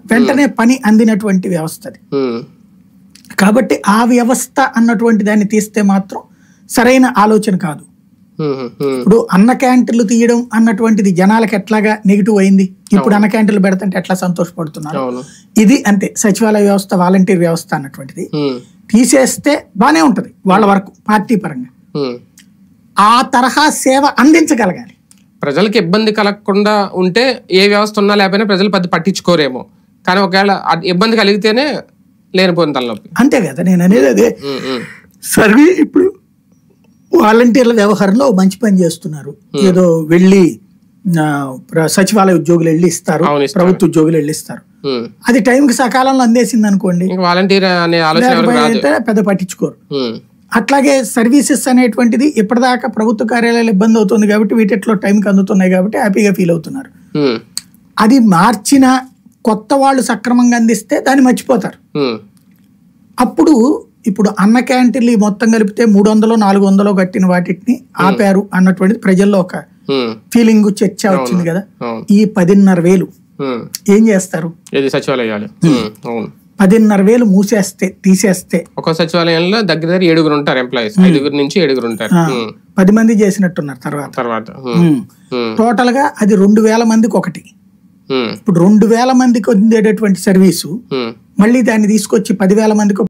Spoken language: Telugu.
వెంటనే పని అందినటువంటి వ్యవస్థ అది. కాబట్టి ఆ వ్యవస్థ అన్నటువంటి దాన్ని తీస్తే మాత్రం సరైన ఆలోచన కాదు. ఇప్పుడు అన్న క్యాంటీన్లు తీయడం అన్నటువంటిది జనాలకు ఎట్లాగా నెగిటివ్ అయింది, ఇప్పుడు అన్న క్యాంటీన్లు పెడతంటే ఎట్లా సంతోషపడుతున్నారు. ఇది అంతే. సచివాలయ వ్యవస్థ, వాలంటీర్ వ్యవస్థ అన్నటువంటిది తీసేస్తే బానే ఉంటది వాళ్ళ వరకు పార్టీ పరంగా. ఆ తరహా సేవ అందించగలగాలి. ప్రజలకు ఇబ్బంది కలగకుండా ఉంటే ఏ వ్యవస్థ ఉన్నా లేకపోయినా ప్రజలు పెద్ద పట్టించుకోరేమో, కానీ ఒకవేళ ఇబ్బంది కలిగితేనే లేనిపోయిన తలనొప్పి. అంతే కదా నేను అనేది. అదే సర్వీ ఇప్పుడు వాలంటీర్ల వ్యవహారంలో మంచి పని చేస్తున్నారు. ఏదో వెళ్ళి సచివాలయ ఉద్యోగులు వెళ్ళి ఇస్తారు, ప్రభుత్వ ఉద్యోగులు వెళ్ళి ఇస్తారు. అది టైంకి సకాలంలో అందేసింది అనుకోండి, వాలంటీర్ అనే ఆలోచన పెద్ద పట్టించుకోరు. అట్లాగే సర్వీసెస్ అనేటువంటిది ఇప్పటిదాకా ప్రభుత్వ కార్యాలయాలు ఇబ్బంది అవుతుంది కాబట్టి వీటిలో టైంకి అందుతున్నాయి కాబట్టి హ్యాపీగా ఫీల్ అవుతున్నారు. అది మార్చిన కొత్త వాళ్ళు సక్రమంగా అందిస్తే దాన్ని మర్చిపోతారు. అప్పుడు ఇప్పుడు అన్న క్యాంటీన్లు మొత్తం కలిపితే 300-400 కట్టిన వాటిని ఆపారు అన్నటువంటిది ప్రజల్లో ఒక ఫీలింగ్, చర్చ వచ్చింది కదా. ఈ 10,500 ఏం చేస్తారు? సచివాలయాలు 10,500 మూసేస్తే, తీసేస్తే ఒక సచివాలయంలో దగ్గర 7 ఉంటారు ఎంప్లాయీస్, 5 నుంచి 7 ఉంటారు. 10 మంది చేసినట్టున్నారు తర్వాత టోటల్ గా అది 2,000 మందికి ఒకటి. ఇప్పుడు 2,000 మందికి ఉండేటటువంటి సర్వీసు మళ్ళీ దాన్ని తీసుకొచ్చి 10,000 మందికి